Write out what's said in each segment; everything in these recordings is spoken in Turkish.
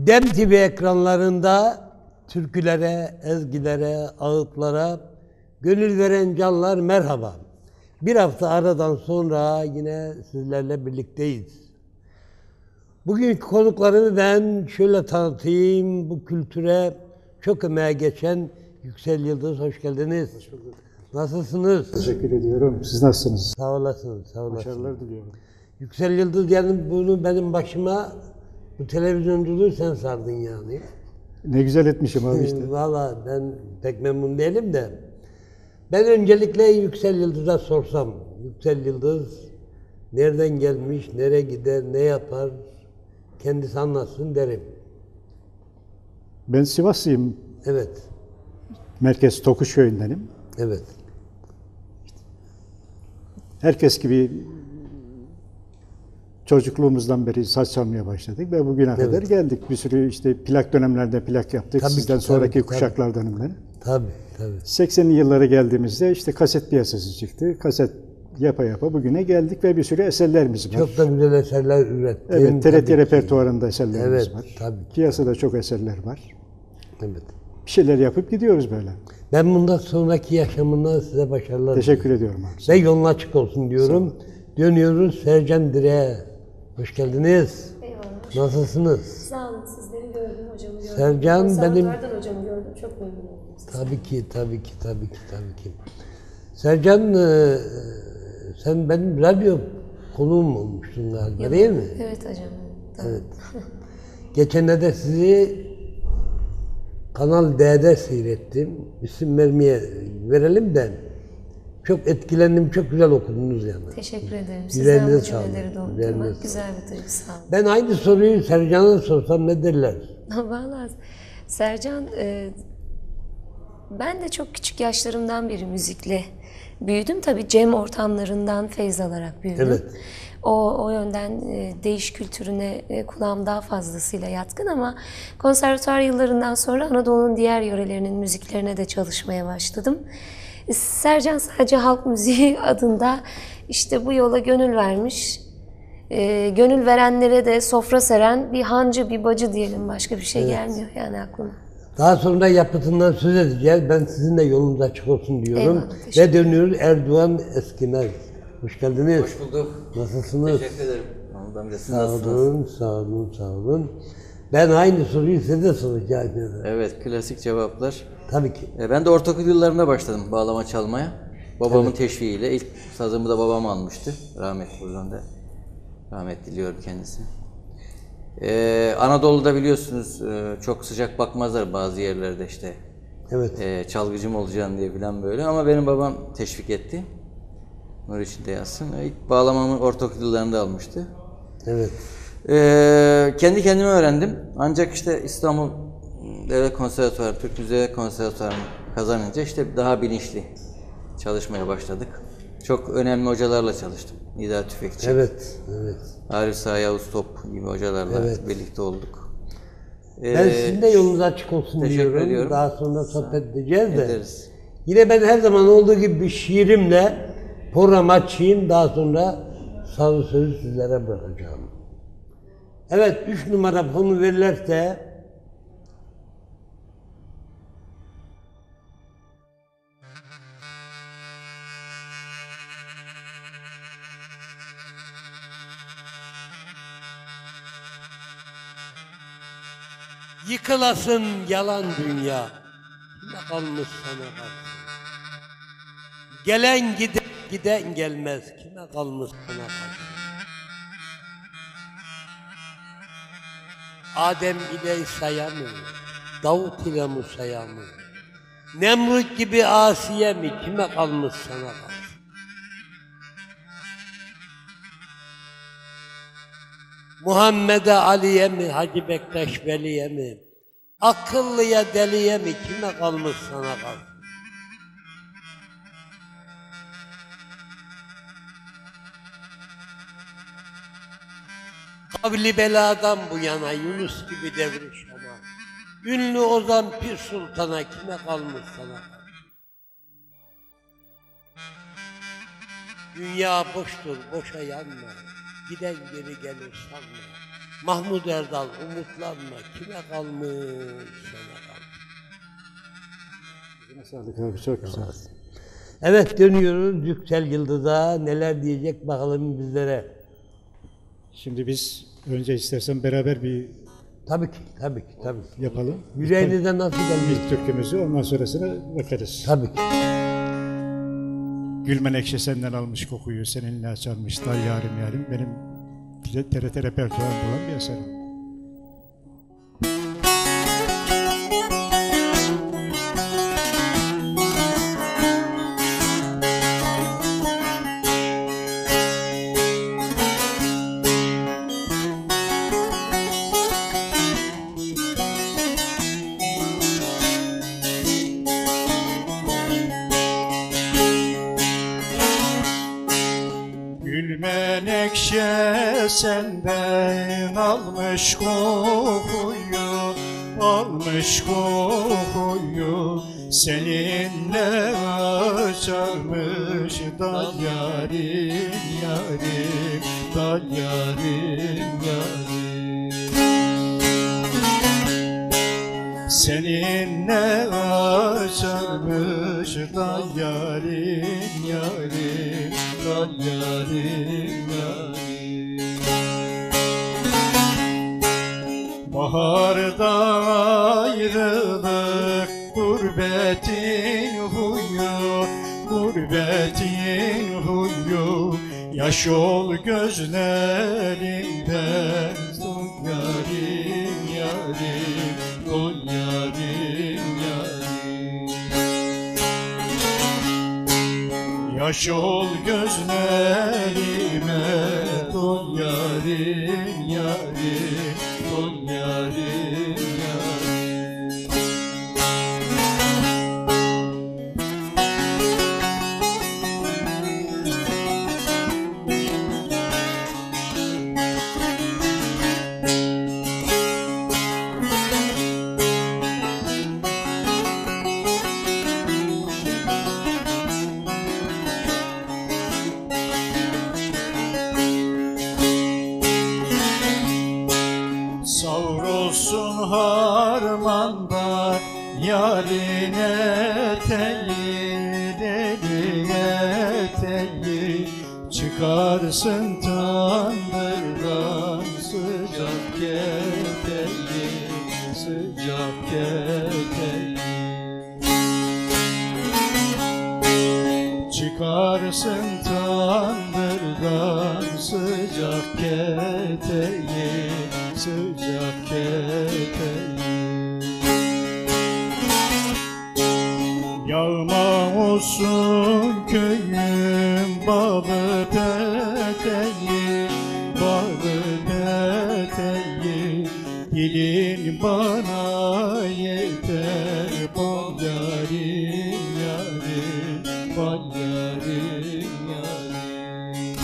Dem TV ekranlarında türkülere, ezgilere, ağıtlara gönül veren canlar merhaba. Bir hafta aradan sonra yine sizlerle birlikteyiz. Bugünkü konuklarımı ben şöyle tanıtayım. Bu kültüre çok emeğe geçen Yüksel Yıldız, hoş geldiniz. Hoş bulduk. Nasılsınız? Teşekkür ediyorum. Siz nasılsınız? Sağ olasınız, sağ olasınız. Başarılar diliyorum. Yüksel Yıldız yani bunu benim başıma, bu televizyonculuğu sen sardın yani. Ne güzel etmişim abi işte. Valla ben pek memnun değilim de. Ben öncelikle Yüksel Yıldız'a sorsam, Yüksel Yıldız nereden gelmiş, nereye gider, ne yapar, kendisi anlatsın derim. Ben Sivaslıyım. Evet, Merkez Tokuşköy'ündenim. evet. Herkes gibi çocukluğumuzdan beri saz çalmaya başladık ve bugüne kadar geldik. Bir sürü işte plak dönemlerde plak yaptık. Tabii Sizden ki, sonraki tabii, kuşaklardanım ben. Tabii, tabii. 80'li yıllara geldiğimizde işte kaset piyasası çıktı. Kaset yapa yapa bugüne geldik ve bir sürü eserlerimiz var. Çok da güzel eserler ürettin. Evet, TRT tabii repertuarında eserlerimiz Evet, var. tabii ki. Piyasada çok eserler var. Evet. Bir şeyler yapıp gidiyoruz böyle. Ben bundan sonraki yaşamında size başarılar Teşekkür ediyorum abi. ve yolun açık olsun diyorum. Dönüyoruz Sercan Dire'ye. Hoş geldiniz. Eyvallah. Nasılsınız? Sağ olun. Sizleri gördüm, hocamı gördüm. Sercan benim... Konservatuvardan hocamı gördüm. Çok memnun oldum. Tabii ki, tabii ki, tabii ki, tabii ki. Sercan, sen benim radyo konuğum olmuştun galiba, değil mi? Evet hocam. Tamam. Evet. Geçenlerde sizi Kanal D'de seyrettim. İsim verelim de çok etkilendim, çok güzel okudunuz yani. Teşekkür ederim. Yüreğinize Sizden bu cümleleri sağlık. duymak güzel bir duygu. Sağ olun. Ben aynı soruyu Sercan'a sorsam ne derler? Vallahi Sercan, ben de çok küçük yaşlarımdan beri müzikle büyüdüm. Tabii cem ortamlarından feyz alarak büyüdüm. Evet. O yönden değiş kültürüne kulağım daha fazlasıyla yatkın ama konservatuvar yıllarından sonra Anadolu'nun diğer yörelerinin müziklerine de çalışmaya başladım. Sercan sadece halk müziği adında işte bu yola gönül vermiş, gönül verenlere de sofra seren bir hancı, bir bacı diyelim, başka bir şey gelmiyor yani aklıma. Daha sonra yapıtından söz edeceğiz. Ben sizinle yolunuz açık olsun diyorum. Eyvallah, teşekkür Ve dönüyoruz Erdoğan Eskimez. Hoş geldiniz. Hoş bulduk. Nasılsınız? Teşekkür ederim. Ben de siz Sağ nasılsınız? olun, sağ olun, sağ olun. Ben aynı soruyu size de soracağım. Evet, klasik cevaplar. Tabii ki. Ben de ortaokul yıllarında başladım bağlama çalmaya. Babamın teşviğiyle. İlk sazımı da babam almıştı. Rahmetli, buradan da rahmet diliyorum kendisine. Anadolu'da biliyorsunuz çok sıcak bakmazlar bazı yerlerde işte. Evet. Çalgıcım olacaksın diye falan böyle. Ama benim babam teşvik etti. Nur içinde yatsın. İlk bağlamamı ortaokul yıllarında almıştı. Evet. Kendi kendime öğrendim. Ancak işte İstanbul Devlet Konservatuvarı, Türk Müziği Konservatuvarı'nı kazanınca işte daha bilinçli çalışmaya başladık. Çok önemli hocalarla çalıştım. Nida Tüfekçi, Evet. Evet. Arif Sağ Yavuz Top gibi hocalarla Evet. birlikte olduk. Ben sizin de yolunuz açık olsun teşekkür diyorum. ediyorum. Daha sonra sohbet edeceğiz de. Ederiz. Yine ben her zaman olduğu gibi bir şiirimle program açayım. Daha sonra sazı sözü sizlere bırakacağım. Evet, 3 numara fonu verirlerse yıkılasın yalan dünya, kime kalmış sana kalsın. Gelen giden gelmez, kime kalmış sana kalsın. Adem ile İsa'ya mı, Davut ile Musa'ya mı, Nemrut gibi Asiye mi, kime kalmış sana kalsın. Muhammed'e Ali'ye mi, Hacı Bektaş Veli'ye mi, akıllıya deliye mi, kime kalmış sana kalsın. Kavli beladan bu yana Yunus gibi devriş ama, ünlü ozan Pir Sultan'a kime kalmış sana kalsın. Dünya boştur, boşa yanma. Giden geri gelir sanma. Mahmut Erdal umutlanma kime kalmış sana kalmış. Sağlık abi, çok güzel. Evet dönüyoruz Yüksel Yıldız'a neler diyecek bakalım bizlere. Şimdi biz önce istersen beraber bir Tabii ki yapalım. Yüreğinize nasıl gelmiş? İlk türkümüzü, ondan sonrasına bakarız. Tabii ki. Gül menekşe senden almış kokuyu, seninle açarmış dal yarim yarim. Benim TRT repertuarımda olan bir eserim. Gül menekşe senden almış kokuyu, almış kokuyu, seninle açarmış dal yarim yarim, dal yarim yarim. Seninle açarmış dal yarim yarim, dal yarim yarim. Baharda ayrılık gurbetin huyu, gurbetin huyu, yaş ol gözlerimden son yarim yarim, son yarim yarim. Yaş ol gözlerime don yarim yarim, don yarim yarim. Savrulsun harmanda yarın eteği, deli eteği, çıkarsın tandırdan sıcak keteği, sıcak keteği. Çıkarsın tandırdan sıcak keteği, sıcak keteği. Yağma olsun köyüm balı peteği, balı peteği. Dilin bana yeter bal yarim yarim, bal yarim yarim.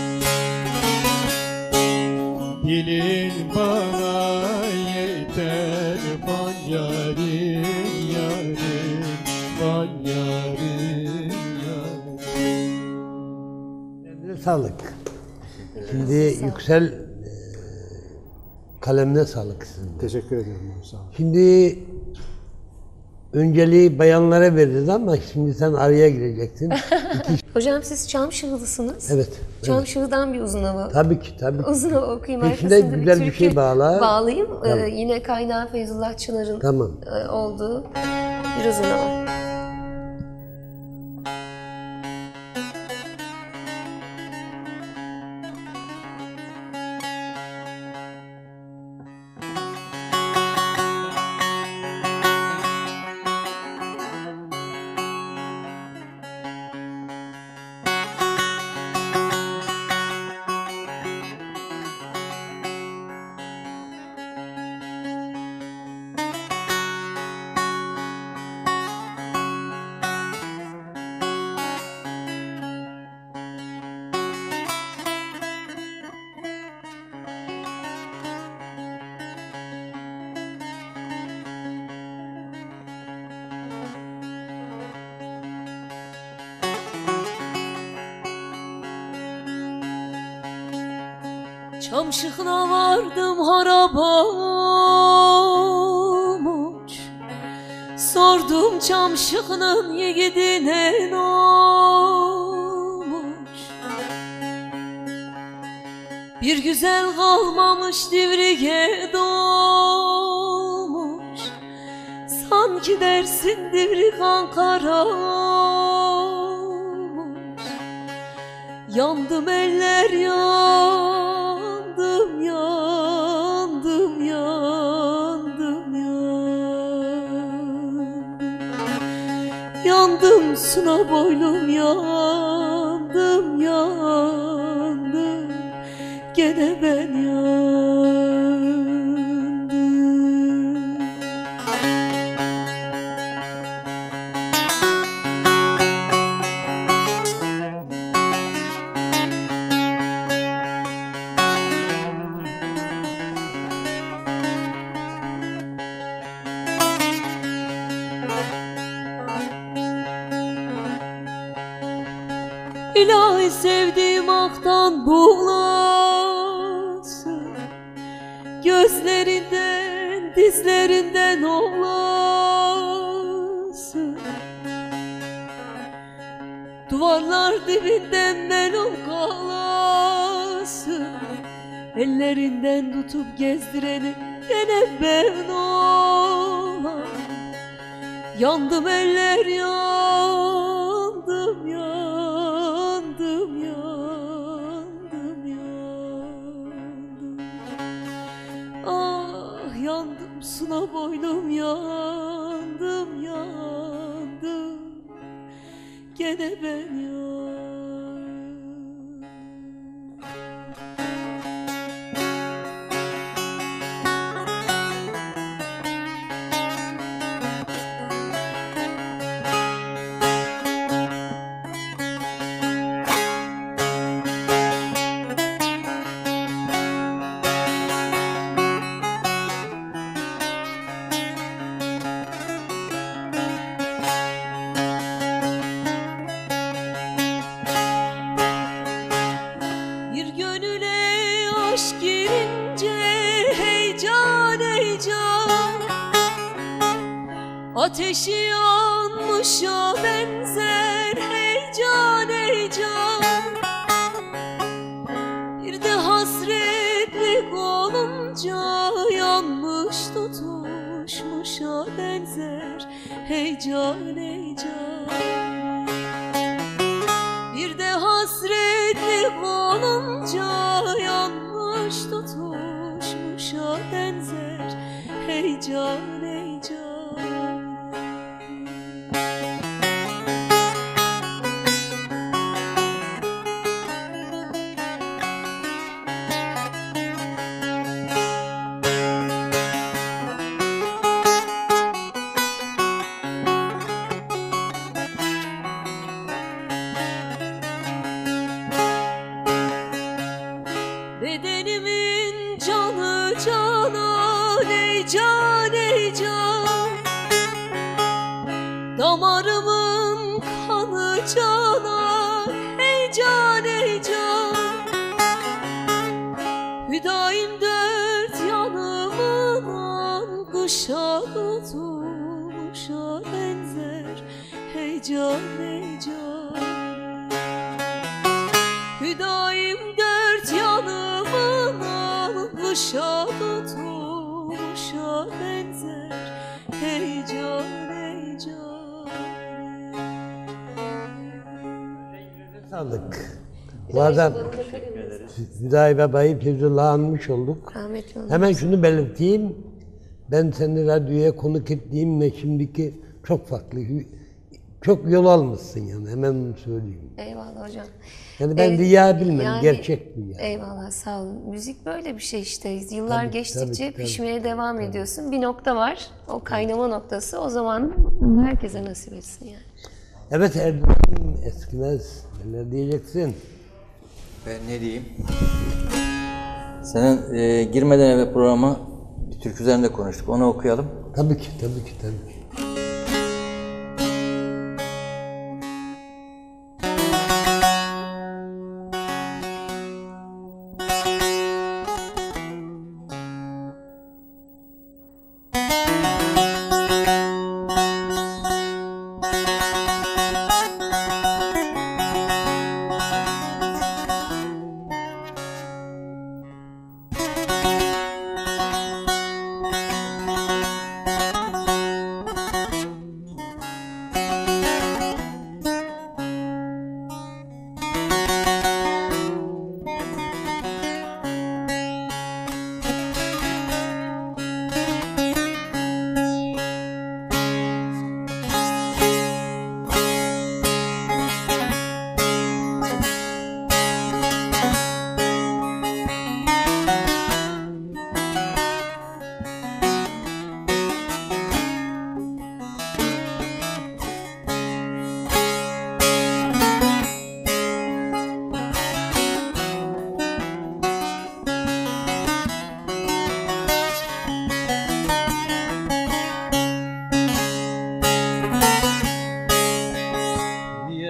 Dilin bana yeter bal yarim yarim, bal yarim yarim. Eline sağlık. Şimdi Yüksel kalemine sağlık sizin. Teşekkür ederim. Sağ olun. Şimdi önceliği bayanlara veririz ama şimdi sen araya gireceksin. Hocam siz Çamşıhlısınız. Evet. Çam Şıhı'dan bir uzun hava. Tabii ki. Uzun hava okuyayım. Peşinde Arkasında güzel bir türkü şey bağla. bağlayayım. Tamam. Yine kaynağı Feyzullah Çınar'ın Tamam. olduğu bir uzun hava. Çamşıkla vardım harabamoş, sordum çamşıkının yiğidine olmuş. Bir güzel kalmamış divrige doğmuş, sanki dersin divrik Ankara olmuş. Yandım eller yandım, yandım, yandım, yandım. Yandım suna boylum, yandım, yandım. Gene ben yandım. İlahi sevdiğim aktan buğulasın, gözlerinden dizlerinden olasın. Duvarlar dibinden melul kalasın, ellerinden tutup gezdireni gene ben olam. Yandım eller yandım, yandım, yandım, yandım. Ah yandım suna boylum, yandım, yandım. Gene ben yandım. Bir gönüle aşk girince heyecan heyecan, ateşi yanmışa benzer heyecan heyecan. Bir de hasretlik olunca yanmış tutuşmuşa benzer heyecan heyecan. Bir de hasretlik olunca yanmış tutuşmuşa benzer heyecan heyecan. Bedenimin canı canan ey can ey can, damarımın kanı canan ey can ey can. Hüdaim dört yanımdan kışa tutulmuşa benzer hey can ey can. Hüdaim dört yanımdan kışa tutulmuşa benzer heyecan heyecan. Sağlık. Bu arada Hüdayi Baba'yı Feyzullah'ı anmış olduk. Rahmetli olsun. Hemen şunu belirteyim. Ben seni radyoya konuk ettiğimle şimdiki çok farklı. Çok yol almışsın yani, hemen onu söyleyeyim. Eyvallah hocam. Yani ben riya bilmem, yani- gerçek bu yani. Eyvallah sağ olun. Müzik böyle bir şey işte. Yıllar Tabii, geçtikçe tabii, pişmeye devam ediyorsun. Bir nokta var. O kaynama noktası. O zaman herkese nasip etsin yani. Evet Erdoğan eskimez. Neler diyeceksin? Ben ne diyeyim? Senin girmeden eve programa bir türkü üzerinde konuştuk. Onu okuyalım. Tabii ki, tabii ki, tabii ki.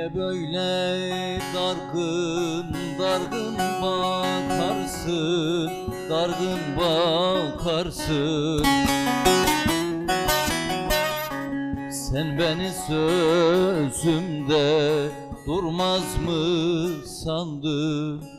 Niye böyle dargın dargın bakarsın, dargın bakarsın? Sen beni sözümde durmaz mı sandın?